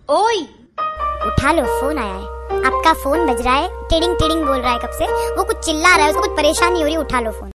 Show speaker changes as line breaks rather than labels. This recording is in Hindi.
ओए
उठा लो, फोन आया है। आपका फोन बज रहा है, टिडिंग टिडिंग बोल रहा है कब से। वो कुछ चिल्ला रहा है, उसको कुछ परेशानी हो रही है, उठा लो फोन।